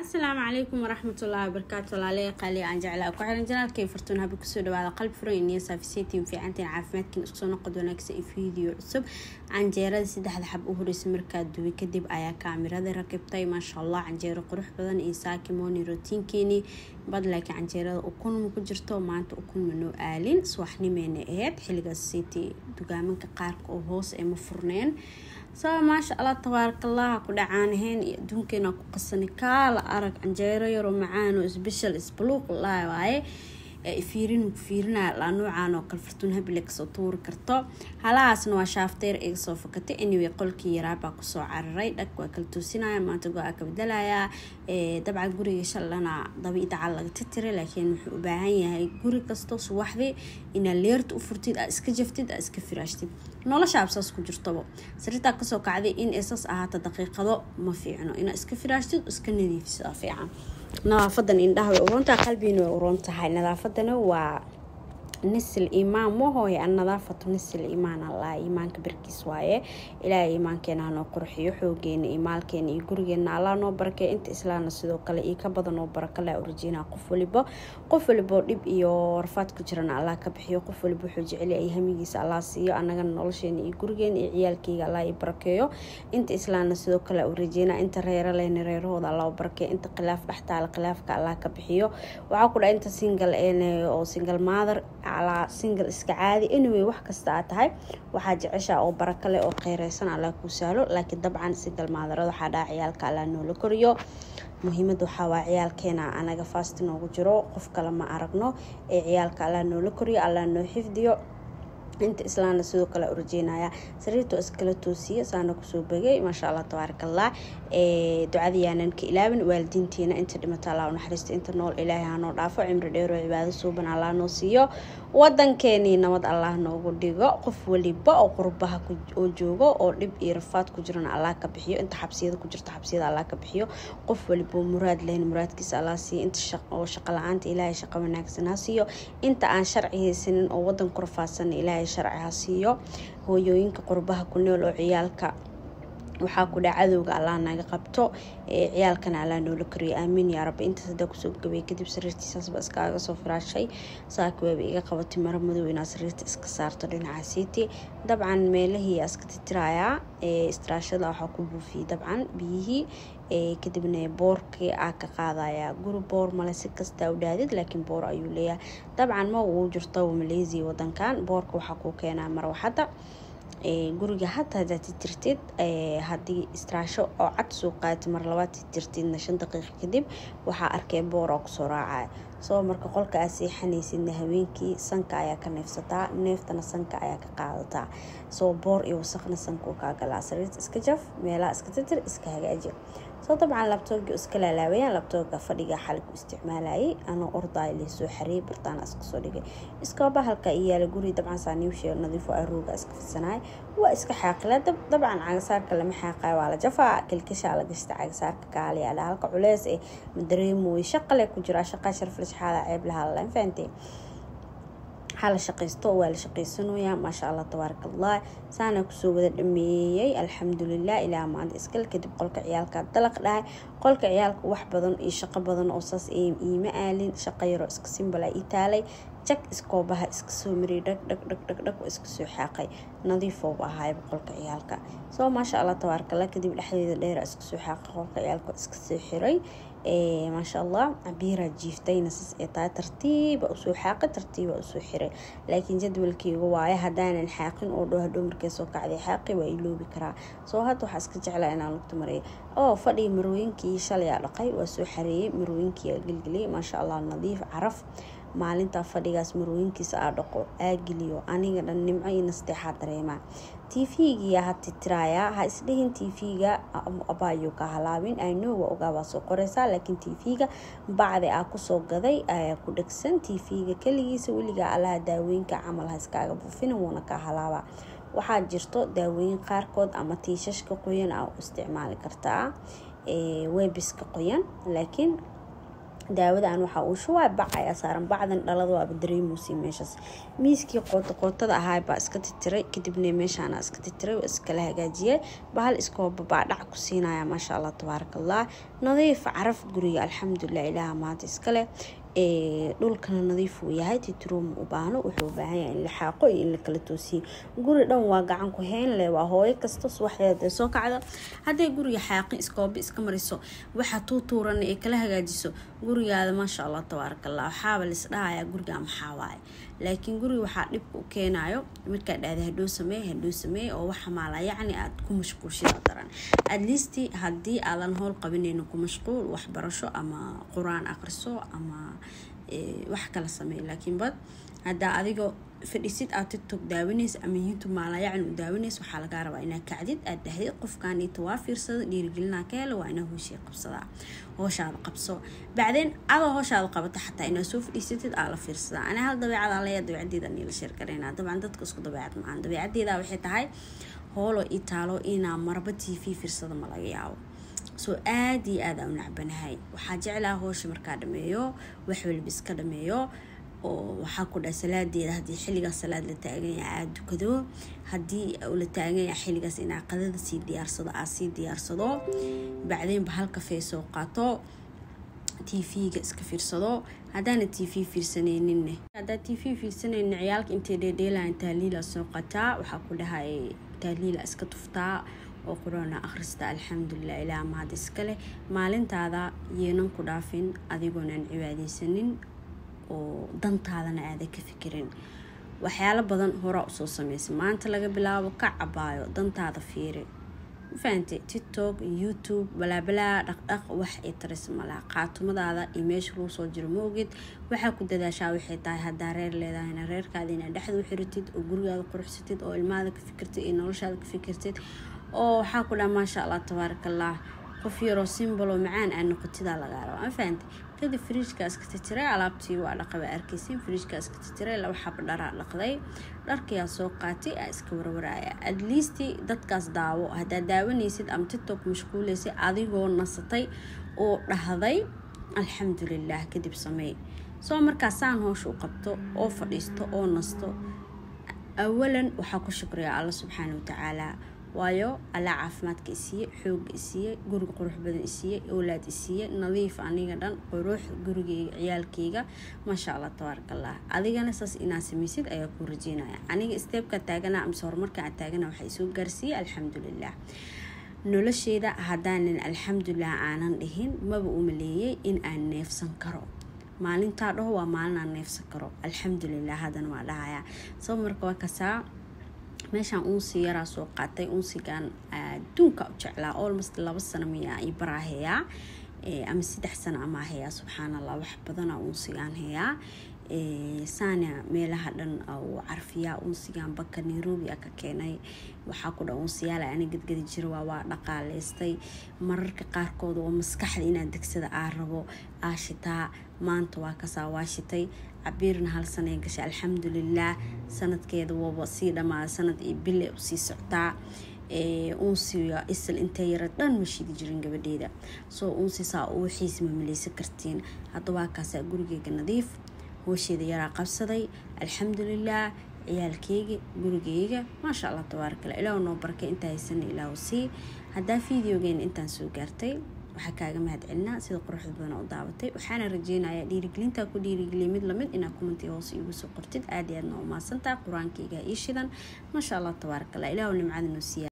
السلام عليكم ورحمة الله وبركاته. الله قالي عن جعل كحرن جنال كيف فرتونها بكسود على قلب فرين ينسى في سيتي في عنتين عافمات كن اسكسونا قدونا كسي فيديو عصب عن جيراد سيده حد حب أهوري سمركا دوي كدب آيا كاميرا ذي ركبتاي ما شاء الله عن جيرو قروح بدن إنساكي موني روتين كيني بدلك عن جيراد أكون مكجرتو ما أنت أكون منو آلين سوحني من إيهاد حلقة السيتي دوغامن كقارك أو هوس إما فرنين ما شاء الله تبارك الله كل عانهن دونكنا قصني كالا أرق عنجيرة يرو معانو سبيشال اسبلوق الله واي فيرنا لانو عانو كالفرتونها بلك سطور كرتو هلاس نوا شافتير إيق صوفكتي إنيو يقولكي يرابا كسو عرري دك وكالتو سينايا ما تقو أكبدلايا دبعا قوري يشالنا ضبي تعلق تتري لكن محباهايا هاي قوري كستو سواحدي إنا ليرت أفرتيد أسكجفتيد أسكفراشتيد نولا شابساس كجرتبو سريتا كسو كعدي إن إساس أهاتا دقيقة دو ما فيعنو إنا اسكفراشتيد اسكنيدي في سافيعا نظافة إنها وورونتا قلبي وورونتا هاي نظافتنا و نس الإيمان مو هو النظافة نس الإيمان الله إيمانك بركيس وايه إلى إيمانك أنا نقرح يحوجين إيمانك يقولين الله نبرك أنت إسلام الصدوق لا إيكابض نبرك لا أرجينا قفل بو رب إيو رفات كجرنا الله كبحيو قفل بو حج علي أي هميجيس الله سيو أنا نقولشين يقولين عيالك الله يبركيو أنت إسلام الصدوق لا أرجينا أنت رير لين رير هذا الله بركة أنت قلاف تحت على قلافك الله كبحيو وعقول أنت سينجل أو سينجل ماذر على سينجل إسكعادي إنه وح كستعتها وحاجة عشاء أو بركة أو خيرسان على كوسالو لكن طبعا سينجل ماذر هذا حدا عيالك على إنه لكوريو مهمة حوا عيالك هنا أنا قفاست إنه جرو قف لما أرقنه عيالك على إنه لكوريو على إنه حفظيو أنت إسلام الصدوق لا أرجينا سريرتو اسكلتوسية سانا كسو بغي ما شاء الله تبارك الله دعادي أنا كإلابن والدينتينا أنت لما تلا ونحرست أنت نول إلهي هانو رافع عمر ديرو عبادة سوبن الله نوسيو ودن كيني نمد الله نوغو ديغو قف وليبا أو قربها كجوغو أو لب إيرفات كجران الله كبحيو أنت حبسيدا كجرت حبسيدا الله كبحيو قف وليبو مراد لين مراد كيس الله سي أنت شقلعانت إلهي شقا مناكسناسيو أنت عن شرعي سنين أو ودن كرفاسن إلهي شرعها سيو هويوينك قربها كنول أو عيالك waxaa ku dhacadowga Allah naga qabto ciyaalkan Allah noo lakriyo aamin ya rabbi inta sadaq soo gabay kadib sariirtiisas bas kaaga soo firaashay saak weeb iga qabatay mar madow ina sariirta iska saarto dhinaca city dabcan meelahi aska tiraya istraashada waxa ku buufiyay dabcan biyihi kadibna boorkii ka qaadaya guri boor mala si kasta u dhaadid laakiin boor ayuu leeyahay dabcan ma uu jirto Malaysia wadankan boorka waxa ku keenaa marwaxada guriga hataa hadii tirtid hadii istraasho oo cad soo qaat mar labaad tirtidna 5 daqiiqo kadib waxa arkay boor oo soo raacay soo marka qolka aad seexanaysidna haweenkii sanka ayaa ka neefsataa neeftana sanka ayaa ka qaadataa soo boor iyo wasaqna sanku ka galaa sariirta iska jaf meelaha iska tir iska hagaaji soo طبعا لابتوبي iska laalaabayaan labtoobka fadhiga xal ku isticmaalay ana orday li soo xariib bartaan iska soo dhigay iska bahalka iyo guri dabcan saaniyo shay nadiif oo arooga iska fisanay waa iska xaqlad dabcan cagasaarka lama xaqay wala jafaa kilkisha la gasta cagasaarka kaali ala halka culeys ee madareemo shaqale ku jira shaqa sharflish xaala ceeb laha la faantay حالة شقيستو ولا شقيسنو يا ما شاء الله تبارك الله سانا كسو ودا دميي الحمد لله الى ما عند اسكل كدب قولك عيالك دلق داي قولك عيالك wax badan iyo shaqo badan oo saas ma aalin shaqayro iska simbala itaalay jak iskoobaha iska soo mari dhag iska soo xaqay nadiif oo ahay qolka ciyaalka soo ma sha Allah tabaaraka Allah kadib dhaxdeeda dheer iska soo xaqay qolka ciyaalka iska soo xiray ما شاء الله عبيرة جيفتين نص إطار ترتيب أو سو حاقة ترتيب أو سو حري لكن جدول كي جوايا هدان الحاقين أو ده دومر كيسو قاعد حاقي ويلو بكرا سو هاتو حسك على أنا نقطة مري أو فدي مروين كي شلي على قي وسو حري مروين كي قلقلي ما شاء الله نظيف عرف maalinta fadhigaas marooyinkiisa aadaqo aagiliyo aniga dhan nimcay nasteexa dareema TV-ga hati tiraya ha isdhihin TV-ga abayo ka halaabin ay know ogaaba soo qoraysa laakiin TV-ga baacdi ku soo gaday ayaa ku dhagsan TV-ga kaligiisa wiliga ala daaweenka camal haskaaga buufin wana ka halaaba waxaa jirto daawooyin qaarkood ama tiishashka qoyan oo isticmaali kartaa webiska qoyan laakiin daawada aan waxa uu shubay bac ayaa saaran bacdan dhalada waa dareemusi meeshas miiskii qootada ahaa baa iska titiray kadibna meeshaan iska titiray oo iska la hagaajiyay bahal iskoo baa dhac ku siinaya maasha Allah tabarakallah nadiif caraf guriga alxamdulillah ilaaha maanta iska leh dhulkana nadiif uu yahay titrum u baahno wuxuu baahan yahay in la xaaqo iyo in la kala toosiyo guri dhan waa gacan ku hayn leh waa hooyo kasta subaxdeeda soo kacda haday guriga xaaqi iska mariso waxa tuuran ee kala hagaajiso gurigaada maasha Allah tabarakallah waxaa la isdhaaya guriga maxaa waay laakiin guriga waxa dib u keenayo marka dhaada hadoo sameey oo waxa maala yacni aad ku mashquulshay daran at least hadii aadan howl qabanayno ku mashquul wax barasho ama quraan akhriso ama wax kala sameey laakiin bad hada adigo fadhiisid aad TikTok daawanaysa ama YouTube maala yacni u daawanaysa waxa laga rabaa inaad kacdid aad dhahdid qofkan inta waa fiirsado dhiirigelina ka helo waa inaa hooshii qabsada hooshada qabso bacdeen adoo hooshada qabata xataa inaad soo fadhiisatid aad la fiirsada ana hal dabeecad aan leeyahay dabeecaddeeda aan la share gareynaa dabcan dadka isku dabeecad ma aan dabeecaddeeda waxay tahay hoolo itaalo ina marba TV fiirsada ma laga yaabo soo aad iyo aad aan nacbanahay waxa jeclaa hoosh marka dhameeyo wax walba iska dhameeyo oo waxa ku dhac salaadeeda hadii xilliga salaad la taagan yahay aad dukado hadii uu la taagan yahay xilligaas in qadada si diyaarsado bacdeen ba halka feeso qaato TV-ga iska fiirsado hadana TV fiirsaneenin hada TV fiirsaneen ciyaalka intee dheelaan taaliila soo qataa waxa ku dhahay taaliila iska tuftaa oo quraana akhrista alxamdulillah ilaa maad iska leh maalintaada yeenan ku dhaafin adigoonan cibaadeysanin oo dantaadana aad ka fikirin waxyaalo badan hore u soo sameysay maanta laga bilaabo ka cabaayo dantaada fiiri fahanti TikTok YouTube bala dhaq wax ay taris malaha qaatumadaada image loo soo jiro moogid waxa ku dadaashaa waxay tahay hadaa reer leedahay reerkaada inaad dhaxdu u xiritid oo gurigaada quruxsatid oo ilmaada ka fikirtid iyo noloshaada ka fikirtid oo waxa ku dhaa maasha Allah tabarakallah qof yaro symbol oo macaan aan noqotida laga rabo aan fahanti kadib fridge-ka iska titiray alaabtii waa dhaqaba arkaysin fridge-ka iska titiray laba xab dhar dhaqday dharkii soo qaatay iska warwaraya at least dadkaas daawo hada daawanaysid am TikTok mashquulaysid adigoo nasatay oo dhahday alxamdulillah kadib sameey soo markaasaan hoosh u qabto oo fadhiisto oo nasto awalan waxa ku shukriya Allah subhanahu wa ta'ala waayo alla caafimaadka isiye xoog isiye guriga qurux badan isiye awlaad isiye nadiif aniga dhan qurux gurigeyga ciyaalkeyga maasha Allah tabarakallah adigana saas inaa sameysid ayaa ku rajeynaya aniga stepka taagana am horumarka aan taagana waxa soo gaarsiiyay alxamdulillah nolosheeda hadaanan alxamdulillah aanan dhihin maba u maleeyay in aan neefsan karo maalinta dhaho waa maalin aan neefsan karo alxamdulillah hadana waa dhahaya soo marka waa kasaa meeshaan uunsi yaraa soo qaatay uunsigan adduunka u jeclaa almost 2 sano miyaa ay baraahayaa ama 3 sano ama hayaa subxaanallah wax badan uunsigan hayaa saana meelaha dhan oo carfiya uunsigan baka Nairobi ka keenay waxa ku dhaw uunsiyaal aan gadgadi jiro waa dhaqaaleystay mararka qaarkood oo maskaxda inaad degsada aan rabo aashitaa maanta waa ka saawashitay عبيرنا هالسنة قش الحمد لله سنة كذا وبسيطة مع سنة إبلة وسي سعتا أنسي إسل إنتيرة دان مشي دي جرين قبديدة أنسي ساقو حيس مملي سكرتين هدوا كاسا قرقيق نظيف هو شي دي يرى قبصدي الحمد لله عيال كيجي قرقيقة ما شاء الله تبارك الله إلا ونوبرك إنتا يسن إلا وسي هدا فيديو جين إنتا نسو قارتي waxa kaaga mahad celina sida quruxda badan oo daabatay waxaana rajeynayaa dhiirigelinta ku dhiirigeliye mid lamid ina comment hoos igu soo qortid aad iyo aad ma u maasantaa quraankayga ii shidan ma sha Allah tabarakallah ilaahu nimcada noo siiya